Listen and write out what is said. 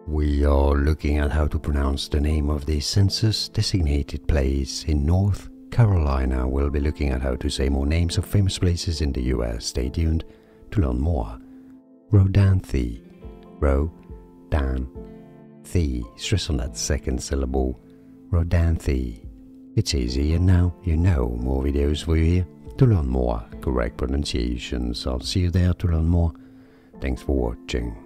We are looking at how to pronounce the name of the census-designated place in North Carolina. We'll be looking at how to say more names of famous places in the US. Stay tuned to learn more. Rodanthe. Rodanthe. Stress on that second syllable. Rodanthe. It's easy, and now you know. More videos for you here to learn more correct pronunciations. I'll see you there to learn more. Thanks for watching.